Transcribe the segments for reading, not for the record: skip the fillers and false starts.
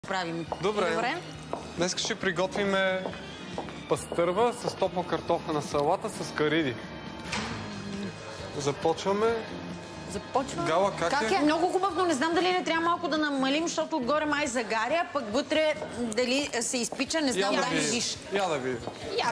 правим. Добре. Днес ще приготвим пастърва с топла картофена салата с кариди. Започваме. Гала, как е? Много хубаво, но не знам дали не трябва малко да намалим, защото отгоре май загаря, пък вътре дали се изпича, не знам, дай ми виж. Я да видим.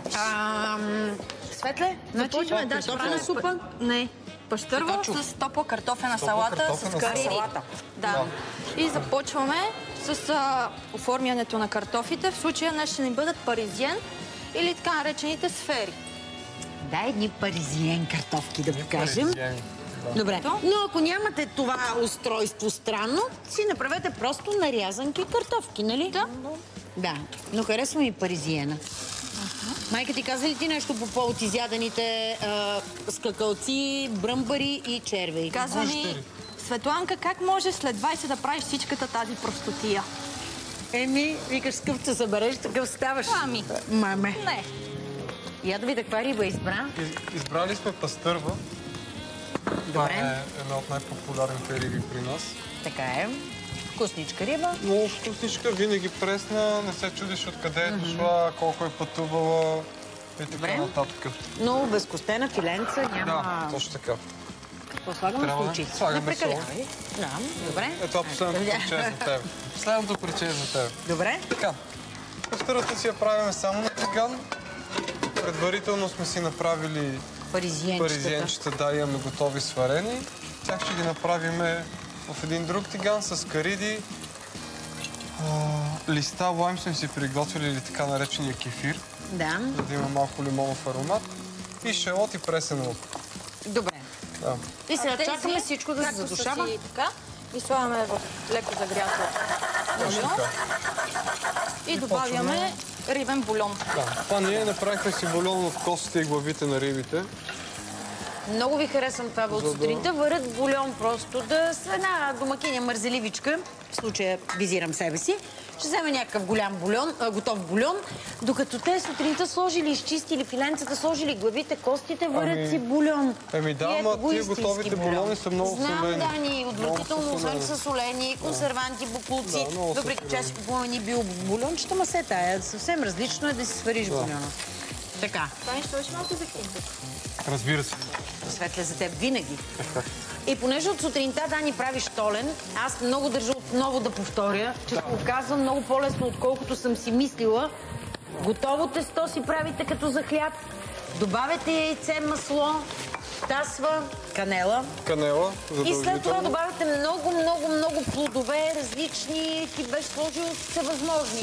Светле, Започваме да шпана супа. Не. Пащърва с топла картофена салата с кариди. Да. И започваме с оформянето на картофите. В случая днес ще ни бъдат паризиен или така наречените сфери. Да, едни паризиен картофки да покажем. Добре, Да. но ако нямате това устройство странно, си направете просто нарязанки картофки, нали? Да. Да, но харесва ми паризиена. Майка ти каза ли ти нещо по повод изядените скакалци, бръмбари и червей? Казва ми, Светланка, как може след 20 да правиш всичката тази простотия? Еми, викаш с къв се събереш, такъв ставаш. Ами. Маме. Не. Я да видя каква риба избра. Избрали сме пастърва. Това е една от най-популярните риби при нас. Така е. Вкусничка риба. Много вкусничка, винаги пресна, не се чудиш откъде е дошла, колко е пътувала и така нататък. Но безкостена филенца няма... Да, точно така. Какво слагаме в случай? Слагаме сол. Да, добре. Ето последното приче е за теб. Последното приче е за теб. Добре. Така, пастървата си я правим само на тиган. Предварително сме си направили паризиенчета, да, имаме готови сварени. Тях ще ги направим в един друг тиган с кариди. Листа лайм сме си приготвили или така наречения кефир, Да. за да има малко лимонов аромат. И шалот и пресен лук. Добре. Да. И сега чакаме всичко да се задушава. И слагаме в леко загрято бульон. И добавяме рибен бульон. Да. Това ние направихме си бульон от костите и главите на рибите. Много ви харесвам това от сутринта. Варят бульон просто да с една домакиня мързеливичка, в случая визирам себе си, ще вземе някакъв голям бульон, готов бульон, докато те сутринта сложили, изчистили филенцата, сложили главите, костите, варят си бульон. Еми да, ама тия готовите бульони са много солени. Знам, Дани, отвратително, освен са солени, консерванти, буклуци. Въпреки че аз си купувам ни биобульончета, ма се тая. Съвсем различно е да си свариш бульона. Така. Това нещо ще малко закинте. Разбира се. Светле за теб винаги. И понеже от сутринта Дани прави штолен, аз много държа отново да повторя, че се оказва много по-лесно, отколкото съм си мислила. Готово тесто си правите като за хляб, добавяте яйце, масло, тасва, канела. Канела, И след това добавяте много плодове, различни, ти беше сложил всевъзможни.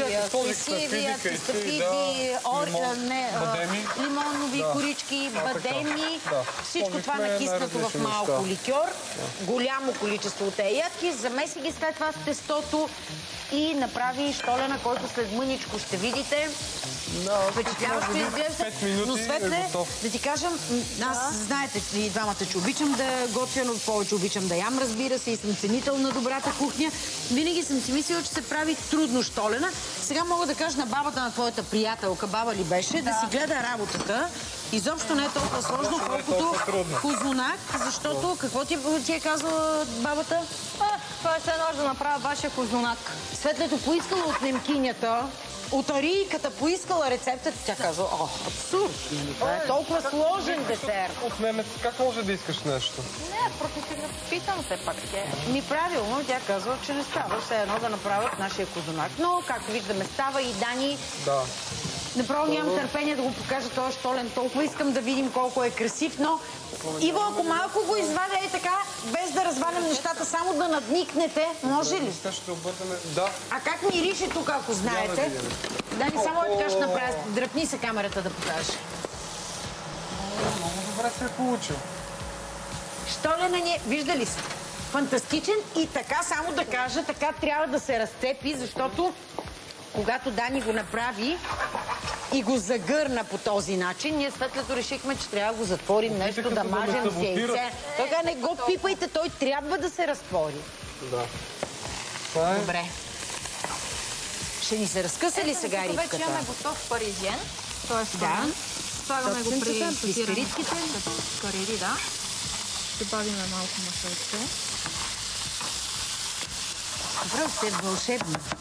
Бадеми. Лимонови корички, бадеми. Всичко това накиснато в малко ликьор. Голямо количество от ядки. Замеси ги след това с тестото и направи штолена, който след мъничко ще видите. Впечатляващо изглежда. Но Светле, да ти кажем, аз знаете и двамата, че обичам да готвя, но повече обичам да ям, разбира се, и съм ценител на добрата кухня. Винаги съм си мислила, че се прави трудно штолена. Сега мога да кажа на бабата на твоята приятелка, баба ли беше, да си гледа работата. Изобщо не е толкова сложно, колкото козунак, защото какво ти е казала бабата? Това е все едно да направя вашия козунак. Светлето поискала от немкинята, от арийката поискала рецептата, тя казва, абсурд, това е толкова сложен десерт. От немец, как може да искаш нещо? Не, просто си го питам все пак. Правилно, тя казва, че не става все едно да направят нашия козунак. Но, както виждаме, става и Дани. Да. Направо нямам търпение да го покажа този штолен. Толкова искам да видим колко е красив, но Иво, ако малко го извадя и така, без да развалям нещата, само да надникнете, може ли? Ще обърнем, да. А как мирише тук, ако знаете? Дани, само така ще направя. Дръпни се камерата да покажеш. Много добре се е получил. Штолена ни е, вижда ли се? Фантастичен и така, само да кажа, така трябва да се разцепи, защото когато Дани го направи и го загърна по този начин, ние след като решихме, че трябва да го затворим нещо, да мажем с яйце. Така не го пипайте, той трябва да се разтвори. Да. Това е... Добре. Ще ни се разкъса ли сега рибката? Вече имаме готов паризиен. Тоест, слагаме го при скаридките. Кариди, да. Добавиме малко масло. Добре, сте вълшебни.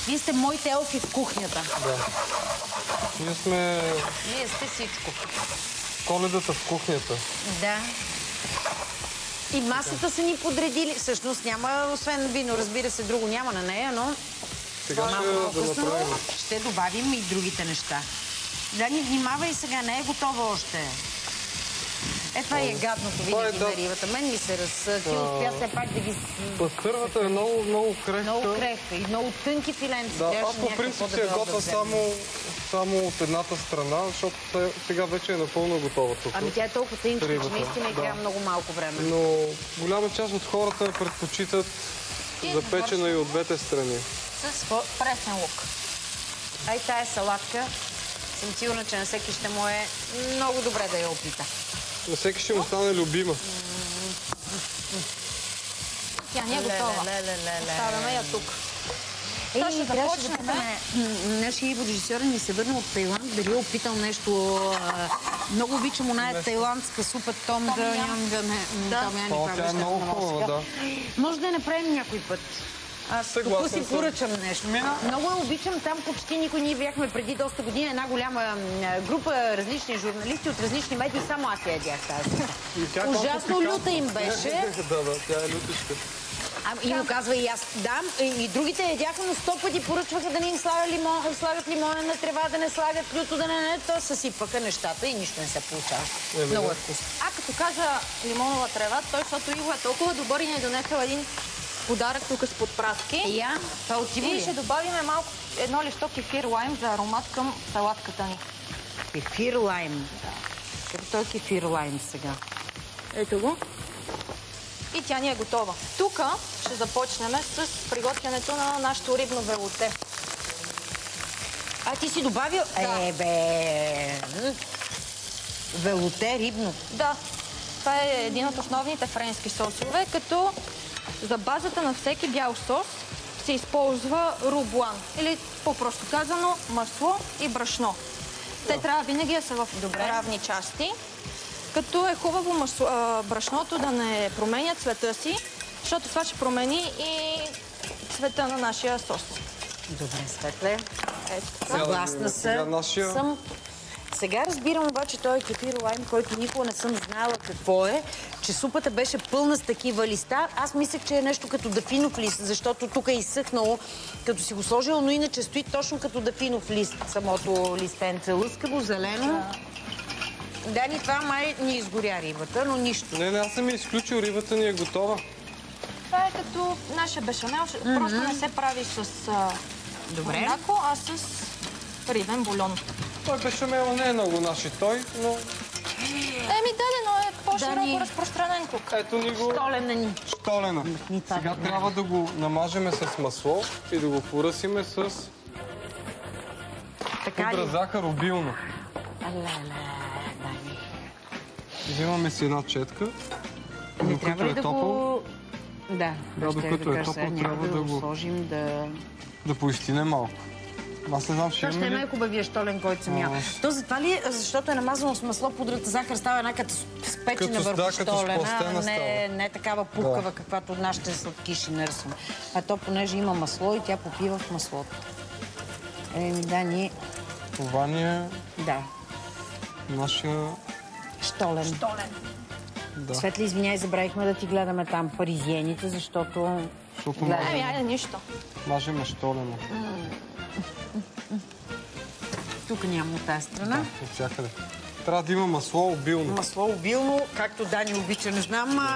Вие сте моите елфи в кухнята. Да. Вие сте всичко. Коледата в кухнята. Да. И масата са ни подредили. Всъщност няма, освен вино, разбира се, друго няма на нея, но... Сега ще да направим. Ще добавим и другите неща. Да, ни внимавай сега, не е готова още. Това е гадното, видите на рибата. Мен ми се разсъти, успя все пак да ги... Пастървата е много крехка. Много крехка и много тънки филенци. Да, аз по принцип си я готвя само от едната страна, защото сега вече е напълно готова тук. Ами тя е толкова тънка, че наистина и трябва много малко време. Но голяма част от хората предпочитат запечена и от двете страни. С пресен лук. Ай, тая салатка, съм сигурна, че на всеки ще му е много добре да я опита. На всеки ще му стане любима. Тя не е готова. Оставяме я тук. Ще започнем. Нашия режисьор ни се върна от Тайланд, дали е опитал нещо. Много обичам оная тайландска супа том ям. Тя е много хубава, да. Може да я направим някой път. Аз тук си поръчам нещо. Много я обичам. Там почти никой. Ние бяхме преди доста години една голяма група различни журналисти от различни медии. Само аз я ядях тази. Ужасно люта им беше. Да, тя е лютичка. И му казва и аз дам. И другите ядяха, но 100 пъти поръчваха да не им слагат лимона на трева, да не слагат люто, да не... То съсипаха нещата и нищо не се получава. Много е вкусно. Като кажа лимонова трева, той, защото Иво е толкова добър и ни е донесъл един подарък тук с подпратки. Това отиво ли? И ще добавим малко едно листо кефир лайм за аромат към салатката ни. Кефир лайм. Като той кефир лайм сега. Ето го. И тя ни е готова. Тук ще започнем с приготвянето на нашето рибно велоте. Ти си добавил? Велоте рибно. Да. Това е един от основните френски сосове, като за базата на всеки бял сос се използва рублан. Или по-просто казано масло и брашно. Те трябва винаги да са в равни части. Като е хубаво брашното да не променя цвета си, защото това ще промени и цвета на нашия сос. Добре, Светле. Съгласна съм. Сега разбирам обаче този кефир лайм, който никога не съм знаела какво е, че супата беше пълна с такива листа. Аз мислех, че е нещо като дафинов лист, защото тук е изсъхнало, като си го сложила, но иначе стои точно като дафинов лист, самото листенце. Лъскаво, зелено. Дани, това май ни изгоря рибата, но нищо. Не, аз съм изключил, рибата ни е готова. Това е като нашия бешамел, просто не се прави с мляко, а с рибен бульон. Той бешамел не е много наши той, но... но е по-широко разпространен тук. Ето ни го... Штолена. Сега трябва да го намажеме с масло и да го поръсиме с пудра захар обилно. Взимаме си една четка. Докато е топъл. Докато е топъл, трябва да го сложим да поистине малко. Аз не знам, това ще е най-хубавия штолен, който съм яла. То затова ли, защото е намазано с масло, пудрата захар става една като спечена върху штолена, не такава пухкава, каквато нашите сладкиши нарисуваме. А то, понеже има масло и тя попива в маслото. Това ни е нашия... Штолен. Светли, извиняй, забравихме да ти гледаме там паризиените, защото... нищо. Мажеме штолена. Тук няма от тази страна. От всякъде. Трябва да има масло обилно. Масло обилно, както Дани обича, не знам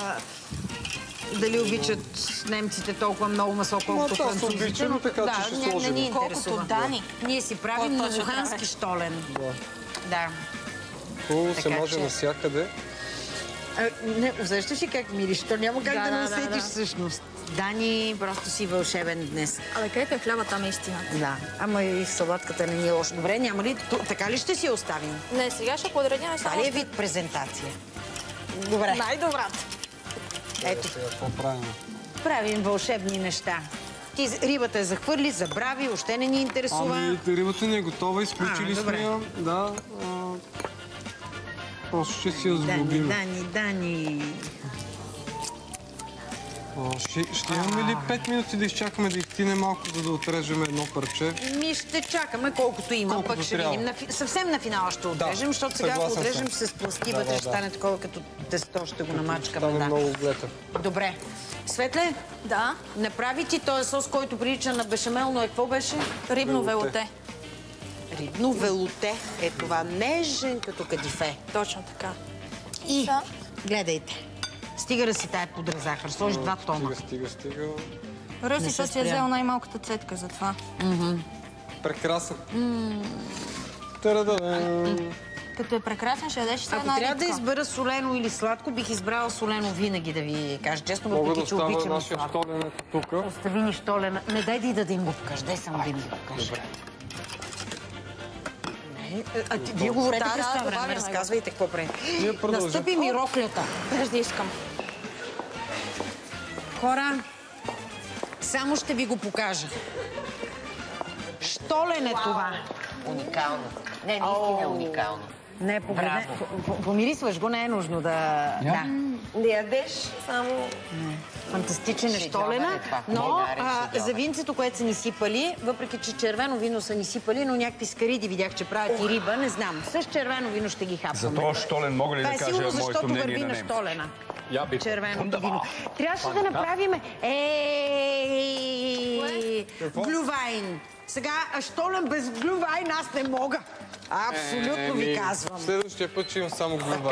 дали обичат немците толкова много масло, колкото французите. Обичаме, така че ще сложим. Не ни интересува. Дани. Ние си правим на лухански штолен. Да. Хубаво се може навсякъде. Не, усещаш ли как мириш? То няма как да не усетиш всъщност. Дани, просто си вълшебен днес. Където е хляба, там е истината. Да, ама и салатката не ни е лошо. Добре, няма ли? Така ли ще си я оставим? Не, сега ще подредим само... Това ли е вид презентация? Добре. Най-добрата. Ето. Какво правим? Правим вълшебни неща. Ти рибата я захвърли, забрави, още не ни интересува. Рибата ни е готова, изключили сме я. Да. Просто ще си я сглобим. Дани. Ще имаме ли 5 минути да изчакаме да изтине малко, за да отрежем едно парче? Ще чакаме колкото има, пък ще видим. Съвсем на финала ще отрежем, защото сега ако отрежем ще се спласти вътре, ще стане такова като тесто, ще го намачкаме. Стане много глета. Добре. Светле? Да. Направи ти този сос, който прилича на бешамел, но какво беше? Рибно велоте. Рибно велоте е това, нежен като кадифе. Точно така. И гледайте. Стига да си тая пудра захар. Сложи 2 тона. Стига. Ръсица си е взел най-малката цетка за това. Прекрасен. Като е прекрасен, ще ядеш сега една Ако трябва рибка. да избера солено или сладко, бих избрала солено винаги, да ви кажа честно, Мога да въпреки че оставя обичам нашия сладко. штолен тук. Остави ни штолена. Не дай да им го покажа. Дай само да им го покажа. Вие говорете през това време, разказвайте какво прави. Настъпи ми роклята. Без да искам. Хора, само ще ви го покажа. Штолен е това. Уникално. Не, наистина е уникално. Не, погледне. Помирисваш го, не е нужно да... Да ядеш само... Фантастичен е штолена, но за винцето, което са ни сипали, въпреки че червено вино са ни сипали, но някакви скариди видях, че правят и риба, не знам. С червено вино ще ги хапваме. За този штолен мога ли да кажа моето мнение на защото върви на штолена. Червеното вино. Трябваше да направим... Глювайн. Сега, штолен без глювайн аз не мога. Абсолютно ви казвам. Следващия път ще имам само глювайн.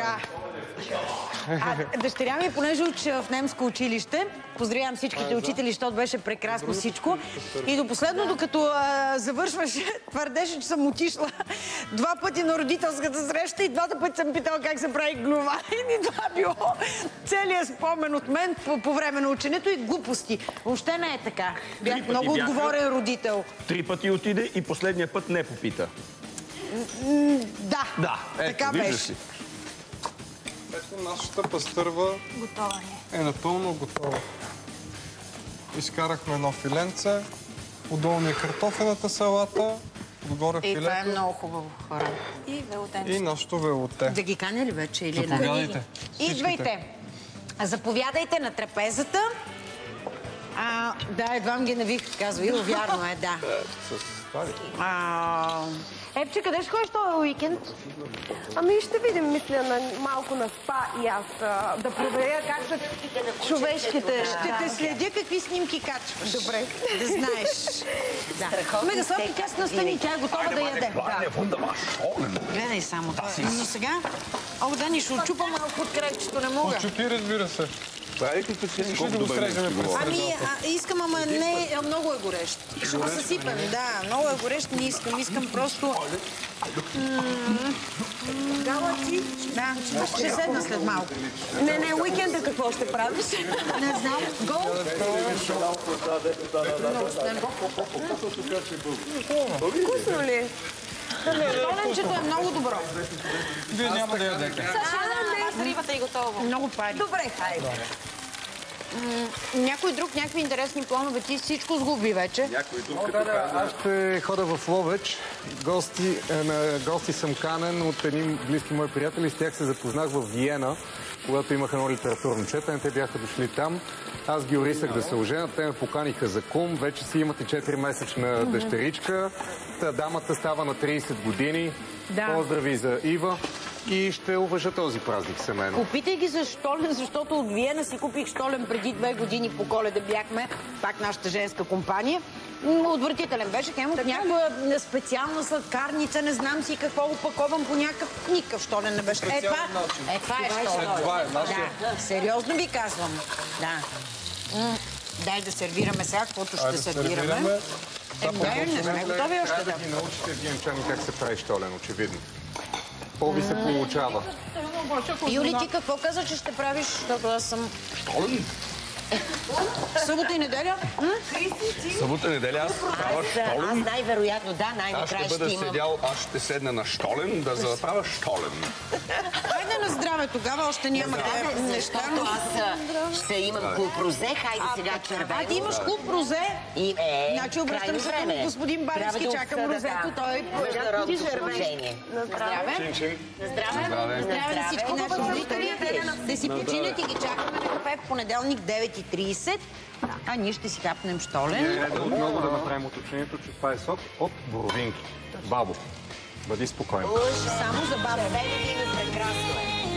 Дъщеря ми, понеже учи в немско училище, поздравявам всичките учители, защото беше прекрасно всичко. И до последно, докато завършваше, твърдеше, че съм отишла 2 пъти на родителската среща и 2 пъти съм питала как се прави глювайн. И това било целият спомен от мен по време на ученето и глупости. Въобще не е така. Бях много отговорен родител. 3 пъти отиде и последния път не попита. Да, така беше. Ето нашата пастърва е напълно готова. Изкарахме едно филенце, отдолу ни е картофената салата, отгоре филето. И това е много хубаво, хора. И велотенце. И нашето велоте. Да ги каня ли вече или не? Заповядайте. Идвайте. Заповядайте на трапезата. Да, едва ги навих, казва Иво, вярно е, да. Епче, къде ще ходиш този уикенд? Ами ще видим, мисля, малко на спа и аз да проверя как са човешките... Ще те следя какви снимки качваш. Добре. Да знаеш. Мега сладки, тя се настани, тя е готова да яде. Гледай само това. Но сега... Дани, ще отчупа малко от крайчето, не мога. Отчупи, разбира се. Ще да го срежем през средата. Искам, ама не, много е горещ. Ще го съсипем, да, много е горещ, не искам. Искам просто... Гала ти? Да, ще седна след малко. Не, уикенда какво ще правиш? Не знам. Гол? Вкусно ли? Толенчето е много добро. Вие няма да ядете. Рибата е готова. Много пари. Добре, хайде. Някой друг, някакви интересни планове, ти всичко сглоби вече. Аз ще хода в Ловеч. На гости съм канен от едни близки мои приятели. С тях се запознах в Виена, когато имах едно литературно четене. Те бяха дошли там. Аз ги орисах да се оженят. Те ме поканиха за кум. Вече си имате 4-месечна дъщеричка. Дамата става на 30 години. Поздрави за Ива. И ще уважа този празник семейно. Попитай ги за штолен, защото от Виена си купих штолен преди 2 години по Коледа бяхме, пак нашата женска компания. Отвратителен беше, хем от някаква специална сладкарница, не знам си какво опакован по никакъв штолен не беше. Това е штолен. Това е нашия. Да, сериозно ви казвам. Да. Дай да сервираме сега, каквото ще сервираме. Не сме готови още да. Трябва да ги научите виенчани как се прави штолен, очевидно. По-ви се получава. Юли, ти какво каза, че ще правиш, защото аз съм... Штолен? Събота и неделя? Събота и неделя аз правя штолен. Аз най-вероятно, да, Аз най-накрая ще ще бъда имам... седял, аз ще седна на штолен, да заправя штолен. Хайде на здраве, тогава още няма неща. Защото аз ще имам клуб Розе, хайде сега червено. Ти имаш клуб Розе? Значи обръщам се към господин Баревски, чакам розето, той международно сдружение. на здраве. Здраве. Здраве на всички наши зрители. Да си починете и ги чакаме на кафе в понеделник 9 5:30, а ние ще си хапнем штолен. Отново да направим уточнението, че това е сок от боровинки. Бабо, бъди спокойна. Само за бабо. Червеното име прекрасно е.